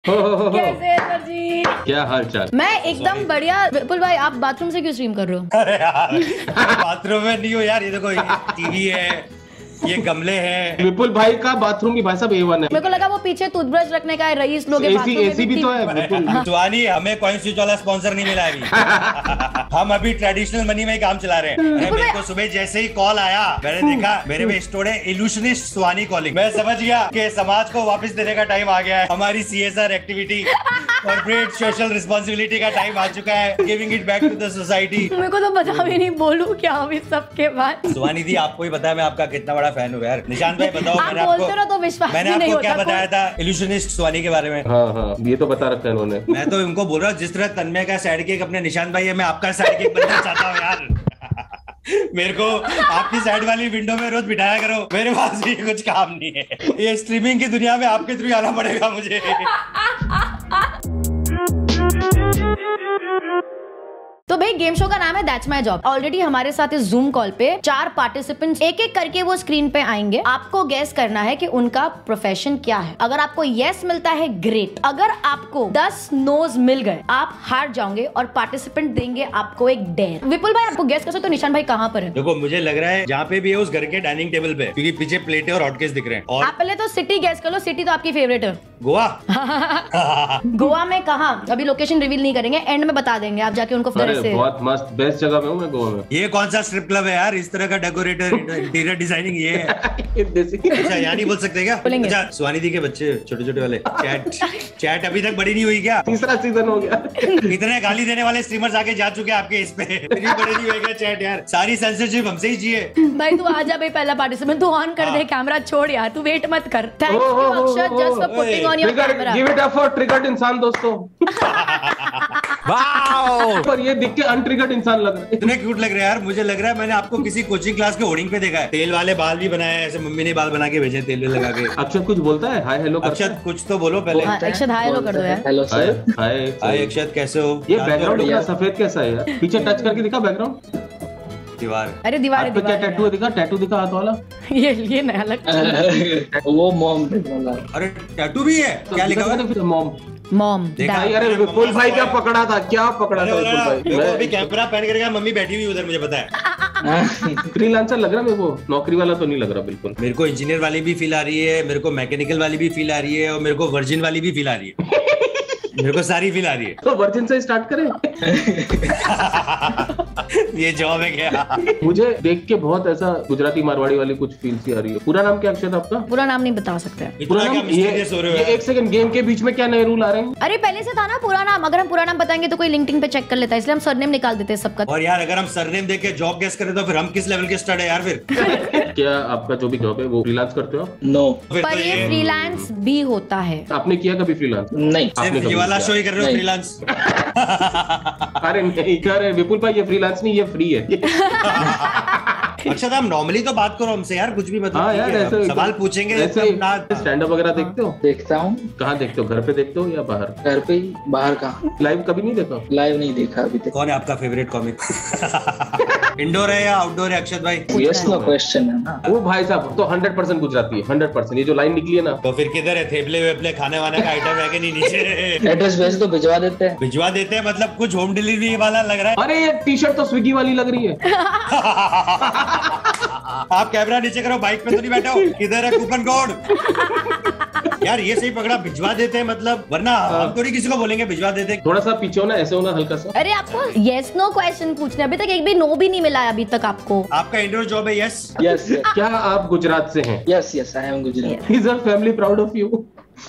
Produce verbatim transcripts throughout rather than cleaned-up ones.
कैसे हैं सर जी? क्या हाल चाल? मैं एकदम बढ़िया। विपुल भाई आप बाथरूम से क्यों स्ट्रीम कर रहे हो? अरे यार बाथरूम में नहीं हो यार, ये देखो टीवी है, ये गमले हैं। विपुल भाई का बाथरूम की भाई साहब ए वन है। मेरे को लगा वो पीछे टूथब्रश रखने का है, रईस लोग के बाथरूम में एसी भी तो है विपुल। सुहानी हमें कॉइन स्विच वाला स्पॉन्सर नहीं मिला अभी। हम अभी ट्रेडिशनल मनी में ही काम चला रहे हैं। अरे मेरे को सुबह जैसे ही कॉल आया मैंने देखा मेरे में स्टोर है इल्यूशनिस्ट सुहानी कॉलिंग। मैं समझ गया कि समाज को वापस देने का टाइम आ गया है। हमारी CSR activity, corporate social responsibility का टाइम आ चुका है। Giving it back to the society. मेरे को तो बता भी नहीं बोलूं क्या अभी सबके बाद। सुहानी दी आपको ही पता है मैं आपका कितना बड़ा फैन हूँ यार। निशांत भाई बताओ, आप मैंने बोलते आपको रहो तो विश्वास मैंने नहीं आपको होता क्या बताया कोई। था इल्यूशनिस्ट सुहानी के बारे में? हाँ हाँ ये तो बता रखा है इन्होंने। मैं तो इनको बोल रहा हूँ जिस तरह तन्मय का साइड केक अपने निशांत भाई है, मैं आपका साइड केक बनना चाहता हूँ यार। मेरे को आपकी साइड वाली विंडो में रोज बिठाया करो, मेरे पास भी कुछ काम नहीं है। ये स्ट्रीमिंग की दुनिया में आपके थ्रू आना पड़ेगा मुझे। तो भाई गेम शो का नाम है दैट्स माय जॉब। ऑलरेडी हमारे साथ इस जूम कॉल पे चार पार्टिसिपेंट्स एक एक करके वो स्क्रीन पे आएंगे। आपको गेस करना है कि उनका प्रोफेशन क्या है। अगर आपको यस मिलता है ग्रेट, अगर आपको दस नोज मिल गए आप हार जाओगे और पार्टिसिपेंट देंगे आपको एक डेयर। विपुल भाई आपको गेस कर सकते हो निशान भाई कहाँ पर है? देखो मुझे लग रहा है जहाँ पे भी है उस घर के डाइनिंग टेबल पे, क्योंकि पीछे प्लेटें और हॉटकेस दिख रहे हैं। और आप पहले तो सिटी गेस कर लो। सिटी तो आपकी फेवरेट है। गोवा। गोवा में कहाँ? अभी लोकेशन रिवील नहीं करेंगे, एंड में बता देंगे, आप जाके उनको अरे बहुत मस्त बेस्ट जगह में हूँ मैं गोवा में। ये कौन सा स्ट्रिप क्लब है यार? इस तरह का डेकोरेटर इंटीरियर डिजाइनिंग ये है। अच्छा यहाँ नहीं बोल सकते क्या? अच्छा सुहानी दी के बच्चे छोटे छोटे वाले चैट चैट अभी तक बड़ी नहीं हुई क्या? तीसरा सीजन हो गया। इतने गाली देने वाले स्ट्रीमर्स आके जा चुके हैं आपके इस पे, बड़ी नहीं हुएगा चैट यार। सारी सेंसरशिप हमसे ही चाहिए। भाई तू आ जा भाई, पहला पार्टिसिपेंट तू ऑन कर दे कैमरा। छोड़ यार तू वेट मत कर। Thank you Akshat just for putting on your camera. Give it up for triggered Insaan दोस्तों। वाओ! पर ये दिख के अनट्रिगर्ड इंसान लग रहा है। इतने क्यूट लग रहे हैं यार। मुझे लग रहा है मैंने आपको किसी कोचिंग क्लास के होर्डिंग पे देखा है। तेल वाले बाल भी बनाए हैं, ऐसे मम्मी ने बाल बना के भेजे तेल लगा के। अक्षत कुछ बोलता है? Hi hello. अक्षत कुछ तो बोलो पहले। अक्षत हाय हेलो कर दो यार। Hello hi sir. हाय हाय अक्षत कैसे हो? ये बैकग्राउंड इतना सफेद कैसा है यार? पीछे टच करके दिखा बैकग्राउंड। दीवार। अरे दीवार है, क्या दीवार टैटू दिखा? टैटू दिखा हाथ वाला। ये ये नया लगता है। वो मॉम बोला। अरे टैटू भी है? क्या लिखा हुआ है? मॉम मॉम देखा? डैड। अरे विपुल भाई क्या पकड़ा था? क्या पकड़ा था विपुल भाई? देखो अभी कैमरा पैन करेगा, मम्मी बैठी हुई उधर, मुझे पता है। फ्रीलांसर लग रहा है मेरे को, नौकरी वाला तो नहीं लग रहा बिल्कुल। मेरे को इंजीनियर वाली भी फील आ रही है, मेरे को मैकेनिकल वाली भी फील आ रही है, और मेरे को वर्जिन वाली भी फील आ रही है। मेरे को सारी फील आ रही है। तो वर्जिन से स्टार्ट करें। ये जॉब है क्या? मुझे देख के बहुत ऐसा गुजराती मारवाड़ी वाली कुछ फील सी आ रही है। पूरा नाम क्या अक्षत आपका? पूरा नाम नहीं बता सकते। इतना क्या मिस्टीरियस हो रहे हो ये यार? एक सेकंड, गेम के बीच में क्या नए रूल आ रहे हैं? अरे पहले से था ना पूरा नाम। अगर हम पूरा नाम बताएंगे तो कोई लिंक्डइन पे चेक कर लेता है, इसलिए हम सरनेम निकाल देते हैं सबका। और यार अगर हम सरनेम देख के जॉब गेस करें तो फिर हम किस लेवल के स्टड है यार फिर? क्या आपका जो भी जॉब है वो फ्रीलांस करते हो? नो फिर पर तो ये फ्रीलांस भी होता है। आपने किया कभी फ्रीलांस? नहीं। आपने सिर्फ कभी ये वाला किया? शो ही कर रहे हो नहीं। फ्रीलांस? अरे नहीं कर रहे विपुल भाई, ये फ्रीलांस नहीं, ये फ्री है। अक्षत आप नॉर्मली तो बात करो हमसे यार, कुछ भी मतलब हाँ ठीक यार है, ऐसे हम सवाल पूछेंगे ऐसे तब ना। स्टैंड अप वगैरह देखते हो? देखता हूँ। कहाँ देखते हो? घर पे देखते हो या बाहर? घर पे ही, बाहर कहाँ? लाइव कभी नहीं देखा? लाइव नहीं देखा अभी तक। कौन है आपका फेवरेट कॉमिक? इंडोर है या आउटडोर है अक्षत भाई? यस नो क्वेश्चन है ना। वो भाई साहब तो हंड्रेड परसेंट गुजराती है, हंड्रेड परसेंट। ये जो लाइन निकली है ना, तो फिर किधर है? थेपले वेपले खाने वाने का आइटम है कि नहीं नीचे? एड्रेस भेज दो, भिजवा देते हैं। भिजवा देते हैं मतलब कुछ होम डिलीवरी वाला लग रहा है। अरे ये टी शर्ट तो स्विगी वाली लग रही है। आप कैमरा नीचे करो, बाइक पे तो नहीं बैठे हो? किधर है कूपन कोड? यार ये सही पकड़ा, भिजवा देते हैं मतलब, वरना हम थोड़ी किसी को बोलेंगे भिजवा देते हैं। थोड़ा सा पीछे होना, ऐसे होना हल्का सा। अरे आपको यस नो क्वेश्चन पूछने, अभी तक एक भी नो भी नहीं मिला है अभी तक आपको। आपका इंडोर जॉब है? यस यस क्या आप गुजरात से हैं? Yes yes I am Gujarat. Is a family proud of you?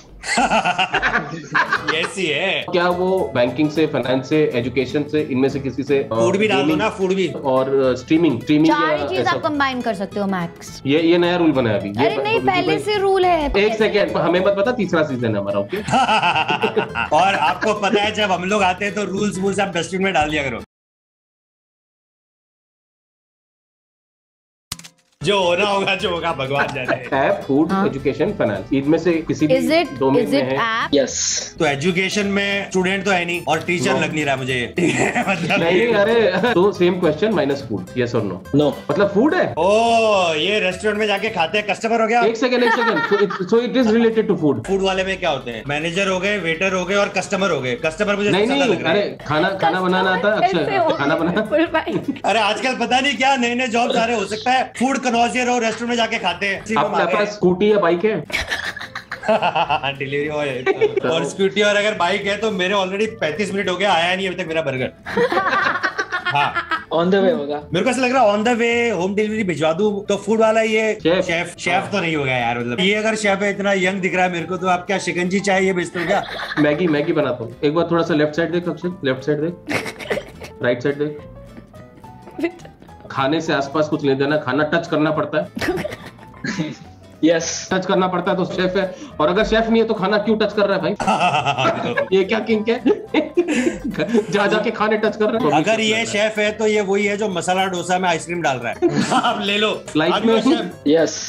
Yes ही है। क्या वो बैंकिंग से, फाइनेंस से, एजुकेशन से, इनमें से किसी से? फूड भी डाल दो ना, फूड भी। और स्ट्रीमिंग स्ट्रीमिंग चार चीज आप कंबाइन कर सकते हो मैक्स। ये ये नया रूल बना है अभी। अरे नहीं पहले से रूल है। एक सेकेंड, हमें मत पता, तीसरा सीजन है हमारा। ओके। और आपको पता है जब हम लोग आते हैं तो रूल्स वूल्स आप डस्टबिन में डाल दिया करो। जो होना होगा जो होगा भगवान जाने। ऐप, फूड, एजुकेशन, फाइनेंस, इनमें से किसी भी इज इट डोमेन इज में इट है। ऐप? यस। तो एजुकेशन में स्टूडेंट तो है नहीं और टीचर No. लग नहीं रहा मुझे ये। ठीक है, मतलब नहीं, अरे तो same question minus food, yes और नो? नो। मतलब फूड है। ओ ये रेस्टोरेंट में जाके खाते हैं कस्टमर हो गया। एक सेकंड एक second so it is related to food. Food वाले में क्या होते हैं? मैनेजर हो गए, वेटर हो गए और कस्टमर हो गए। कस्टमर मुझे नहीं सबसे ज्यादा नहीं, लग रहा है। अरे खाना खाना बनाना आता है ऐसे हो अक्षय, खाना बनाना। विपुल भाई। अरे आजकल पता नहीं क्या नए नए जॉब आ रहे, हो सकता है फूड कनौजियर और रेस्टोरेंट में जाके खाते हैं। इसी में आपके मारे। पास स्कूटी या बाइक है? डिलीवरी बॉय और स्कूटी और अगर बाइक है तो मेरे ऑलरेडी पैंतीस मिनट हो गया, आया नहीं अभी तक मेरा बर्गर। हाँ ऑन द वे होगा। मेरे को ऐसा लग रहा है on the way home delivery भिजवा दूं तो फूड वाला ये शेफ। शेफ शेफ तो नहीं होगा यार। मतलब ये अगर शेफ है, इतना यंग दिख रहा है मेरे को, तो आप क्या शिकंजी चाय ये बेचते हो क्या? मैगी मैगी बनाता हूँ। एक बार थोड़ा सा लेफ्ट साइड देख अक्षय, लेफ्ट साइड देख, राइट साइड देख। खाने से आसपास कुछ नहीं देना, खाना टच करना पड़ता है। यस। टच करना पड़ता है तो शेफ है, और अगर शेफ नहीं है तो खाना क्यों टच कर रहा है भाई? ये क्या किंक है? जा जाके खाने टच कर रहा है। अगर ये शेफ है तो ये वही है जो मसाला डोसा में आइसक्रीम डाल रहा है। आप ले लो लाइफ आगे में। वो शेफ। यस।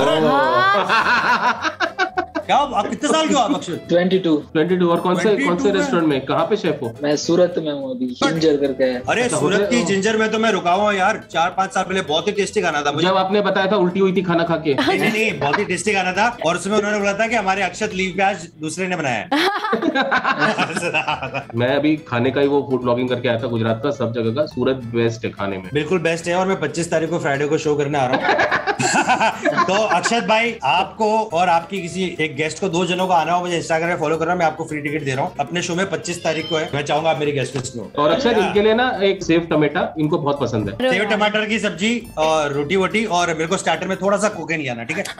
क्या आप कितने साल के हो आप अक्षय? Twenty two. बाईस और कौन से कौन से बाईस रेस्टोरेंट में, कहाँ पे शेफ हो? मैं सूरत में हूँ अभी, जिंजर करके है। अरे अच्छा, सूरत होटल- की जिंजर में तो मैं रुका हुआ हूँ यार, चार पांच साल पहले। बहुत ही टेस्टी खाना था मुझे। जब आपने बताया था उल्टी हुई थी खाना खा के। नहीं नहीं नहीं, बहुत ही टेस्टी खाना था। और उसमें उन्होंने बोला था कि हमारे अक्षत लीव पे आज दूसरे ने बनाया है। मैं अभी खाने का ही वो फूड ब्लॉगिंग करके आया था गुजरात का, सब जगह का। सूरत बेस्ट है खाने में। बिल्कुल बेस्ट है। और मैं पच्चीस तारीख को फ्राइडे को शो करने आ रहा हूँ। तो अक्षत भाई, आपको और आपकी किसी एक गेस्ट को, दो जनों को आना हो, मुझे इंस्टाग्राम में फॉलो करना। मैं आपको फ्री टिकट दे रहा हूँ अपने शो में। पच्चीस तारीख को है। मैं चाहूंगा आप मेरी गेस्ट लिस्ट में हो। और अक्षय इनके लिए ना एक सेव टमाटा इनको बहुत पसंद है। सेव टमाटर की सब्जी और रोटी वोटी, और मेरे को स्टार्टर में थोड़ा सा कोकेन ही आना, ठीक है?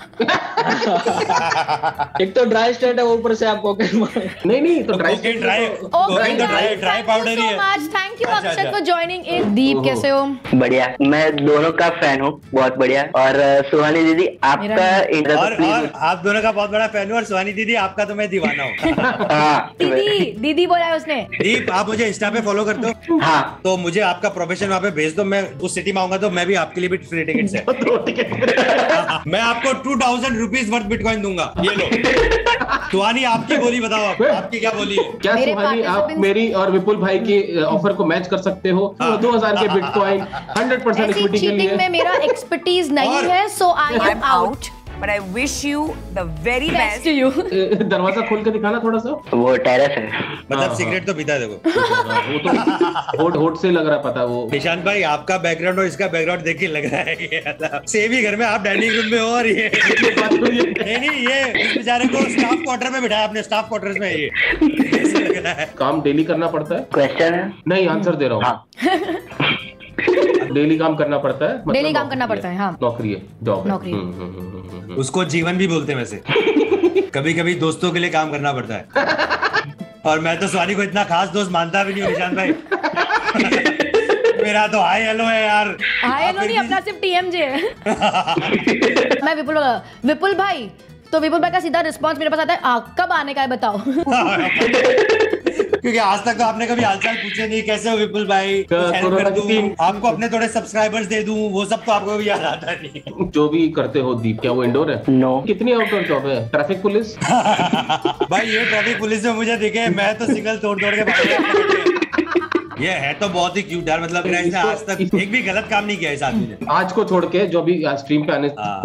एक तो ड्राई स्टेट है, ऊपर से आपको नहीं नहीं, तो dry cocaine dry Okay, cocaine तो dry guys, dry thank powder you ही so है। much. Thank you, अच्छा, अक्षत, अच्छा। for joining in. दीप ओहो। कैसे हो? बढ़िया, मैं दोनों का फैन हूँ, बहुत बढ़िया। और अ, सुहानी दीदी आपका मेरा एक और और आप दोनों का बहुत बड़ा फैन हूँ, और सुहानी दीदी आपका तो मैं दीवाना हूँ। हाँ दीदी दीदी बोला है उसने। दीप, आप मुझे इंस्टा पे फॉलो करते हो? हाँ तो मुझे आपका प्रोफेशन वहाँ पे भेज दो। मैं उस सिटी में आऊंगा तो मैं भी आपके लिए भी फ्री टिकट है। मैं आपको two thousand rupees worth bitcoin दूंगा, ये लो। सुहानी, आपकी बोली बताओ, आप, आपकी क्या बोली है? क्या मेरे सुहानी, आप participants- मेरी और विपुल भाई की ऑफर को मैच कर सकते हो? हाँ। दो हजार के बिटकॉइन हंड्रेड परसेंट ऐसी इक्विटी के चीटिंग में लिए। मेरा एक्सपर्टीज नहीं और- है, so I am I'm out. out, but I wish you the very best best. To you. ए, दरवाजा खोल के दिखाना थोड़ा सा। वो टेरेस है। मतलब हाँ, सिगरेट तो पीता है, देखो। वो तो होट होट से लग रहा पता वो। निशांत भाई, आपका बैकग्राउंड और इसका बैकग्राउंड देख के लग रहा है ये मतलब सेम ही घर में, आप डाइनिंग रूम में हो और ये नहीं नहीं, ये इस बेचारे को स्टाफ क्वार्टर में बिठाया आपने, स्टाफ क्वार्टर्स में। ये ऐसे लग रहा है। काम डेली करना पड़ता है? क्वेश्चन है। नहीं, आंसर दे रहा हूँ। हाँ डेली काम करना पड़ता है, मतलब Daily काम नौकरी करना है। पड़ता है, हाँ। नौकरी है, जॉब है। नौकरी है। हम्म, हम्म, हम्म, हम्म, हम्म। उसको जीवन भी बोलते हैं वैसे। कभी कभी दोस्तों के लिए काम करना पड़ता है। और मैं तो सुहानी को इतना खास दोस्त मानता भी नहीं हूँ निशांत भाई। मेरा तो हाय हेलो है यार। हाय आप नो फिर नहीं, भी- अपना सिर्फ टीएमजे है। मैं विपुल विपुल भाई, तो विपुल भाई का सीधा रिस्पांस मेरे पास आता है, आ, कब आने का है बताओ। क्योंकि आज तक तो आपने कभी हालचाल पूछे नहीं, कैसे हो विपुल भाई, कुछ help कोरोना कर की दूं, तीन- आपको अपने थोड़े सब्सक्राइबर्स दे दूं, वो सब तो आपको भी याद आता नहीं। जो भी करते हो दीप, क्या वो इंडोर है? नो कितनी आउटडोर जॉब है? Traffic police? भाई ये ट्रैफिक पुलिस में मुझे दिखे, मैं तो सिग्नल तोड़ तोड़ के भाग गया। ये है तो बहुत ही क्यूट यार, मतलब इसने आज तक एक भी गलत काम नहीं किया इस आदमी ने। आज को छोड़ के, जो भी स्ट्रीम पे आने हाँ।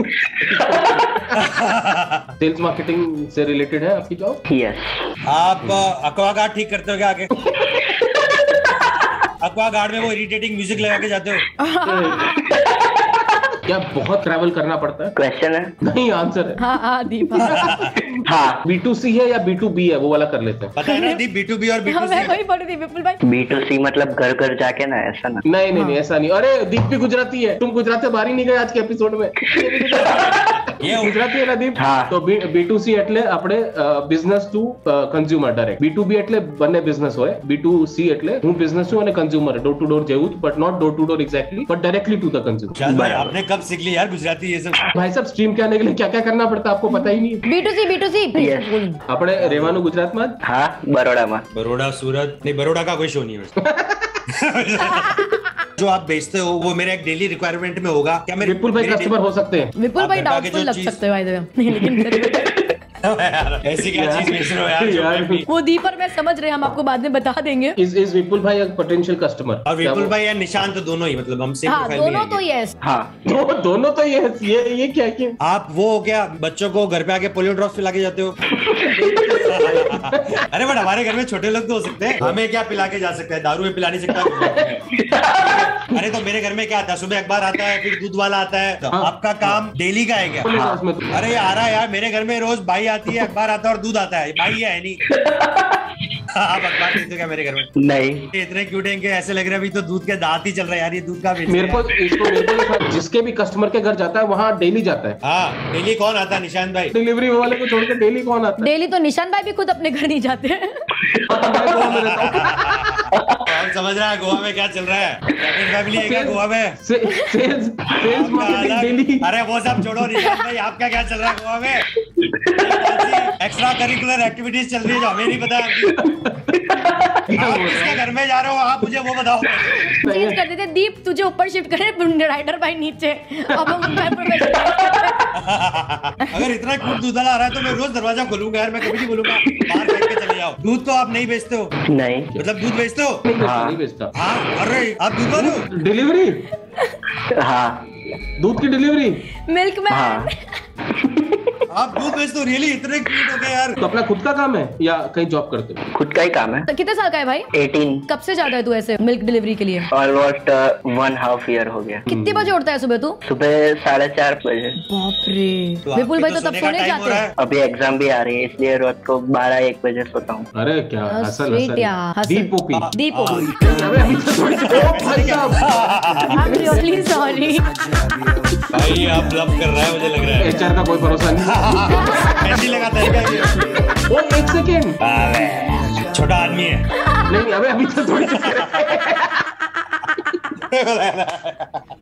सेल्स मार्केटिंग से रिलेटेड है आपकी जॉब? यस आप अक्वा गार्ड ठीक करते हो क्या आगे? अक्वा गार्ड में वो इरिटेटिंग म्यूजिक लगा के जाते हो? क्या बहुत ट्रैवल करना पड़ता है? क्वेश्चन है। नहीं, आंसर है। हाँ हाँ दीप, हाँ। हाँ बी टू सी है या बी टू बी है, वो वाला कर लेते हैं। पता है ना दीप, बी टू बी और बी हाँ, टू मैं सी। वही बोल रही थी विपुल भाई। बी टू सी मतलब घर घर जाके ना, ऐसा ना। नहीं नहीं नहीं, ऐसा नहीं। अरे दीप भी गुजराती है, तुम गुजरात से बाहर ही नहीं गए आज के एपिसोड में। ये गुजराती है ना दीप? हाँ। तो बी टू सी એટલે આપણે business to consumer direct. B to B એટલે બંને બિઝનેસ હોય. બી ટુ સી એટલે હું બિઝનેસ છું અને કન્ઝ્યુમર ડોર ટુ ડોર જેવું જ, but not door to door exactly, but directly to the consumer. शायद भाई आपने कब सीख ली यार गुजराती ये सब? भाई साहब, स्ट्रीम के आने के लिए क्या क्या करना पड़ता है आपको पता ही नहीं. B to C B to C Yes. આપણે રહેવાનું ગુજરાતમાં જ. हाँ बड़ोड़ा में। बड़ोड़ा सूरत नहीं, बड़ोड़ा का कोई शो नहीं है वैसे। जो आप बेचते हो वो मेरे एक डेली रिक्वायरमेंट में होगा क्या? मेरे विपुल भाई मेरे कस्टमर हो सकते हैं। विपुल आप भाई घर पे आके डाउटफुल जो लग चीज- सकते हो भाई नहीं, लेकिन यार, ऐसी क्या चीज बेच रहे हो यार, जो मैं भी- वो दीपर मैं समझ रहे, हम आपको बाद में बता देंगे। इज इज विपुल भाई एक पोटेंशियल कस्टमर? और विपुल भाई या निशान तो दोनों ही, मतलब हमसे हाँ प्रोफाइल में दोनों तो आएंगे। यस। हाँ दो, दोनों तो ये ये ये क्या क्या आप वो हो क्या बच्चों को घर पे आके पोलियो ड्रॉप्स पिला के जाते हो? अरे बट हमारे घर में छोटे लोग तो हो सकते हैं, हमें क्या पिला के जा सकते हैं? दारू में पिला नहीं सकता। अरे तो मेरे घर में क्या आता है, सुबह अखबार आता है, फिर दूध वाला आता है, तो हाँ। आपका काम डेली का है क्या? हाँ। उसमें तो- अरे आ रहा है यार, मेरे घर में रोज भाई आती है, अखबार आता है और दूध आता है, भाई है नहीं। आप अखबार देते हो क्या मेरे घर में? नहीं, ये इतने क्यूट हैं कि ऐसे लग रहा है अभी तो दूध के दांत ही चल रहा है यार, ये दूध का बेच मेरे रहा को है। इसको मेरे को जिसके भी कस्टमर के घर जाता है वहाँ डेली जाता है। हाँ डेली कौन आता है निशांत भाई? डिलीवरी वाले को छोड़ के डेली कौन आता है? डेली तो निशान भाई भी खुद अपने घर नहीं जाते हैं। मैं गोवा में रहता हूँ। और समझ रहा है गोवा में क्या चल रहा है? कैप्टन फैमिली है क्या गोवा में? से- सेल्स सेल्स आपका मार्केटिंग अलग- डेली। अरे वो सब छोड़ो निशांत भाई, आपका क्या चल रहा है गोवा में? एक्स्ट्रा करिकुलर एक्टिविटीज चल रही है जो हमें नहीं पता आपकी। आप किसके घर में जा रहे हो, आप मुझे वो बताओ। चेंज कर देते, दीप तुझे ऊपर शिफ्ट करे, राइडर भाई नीचे, अब हम उनका प्रोफेशनल। अगर इतना क्यूट दूध वाला आ रहा है तो मैं रोज दरवाजा खोलूंगा यार, मैं कभी नहीं बोलूंगा बाहर बैठ के चले जाओ। दूध तो आप नहीं बेचते हो? नहीं, मतलब दूध बेचते हो? नहीं बेचता, हाँ। नहीं बेचता। हाँ अरे आप दूध वाले हो? डिलीवरी, हाँ दूध की डिलीवरी। Milk man. हाँ आप दूध बेचते हो? रियली इतने क्यूट हो गए यार। तो अपना खुद का काम है या कहीं जॉब करते हो? खुद का ही काम है। तो कितने साल का है भाई? एटीन, कब से ज्यादा है तू ऐसे मिल्क डिलीवरी के लिए? ऑलमोस्ट वन हाफ ईयर हो गया। कितने बजे उठता है सुबह तू? सुबह साढ़े चार बजे। बाप रे, तो विपुल आपके भाई तो तो तब सोने का सोने टाइम हो जाते रहा हैं। है। अभी एग्जाम भी आ रही है इसलिए रात को बारह एक बजे सोता हूँ। अरे क्या Oh, हसल sweet हसल यार, हसल। दीप ओपी। दीप अबे अभी तो थोड़ी ओ भाई साहब, आई एम रियली सॉरी। भाई आप लव कर रहा है मुझे लग रहा है। एचआर का कोई भरोसा नहीं। ऐसी लगाता है क्या ये? ओ एक सेकेंड, अबे, छोटा आदमी है। नहीं अबे अभी तो थोड़ी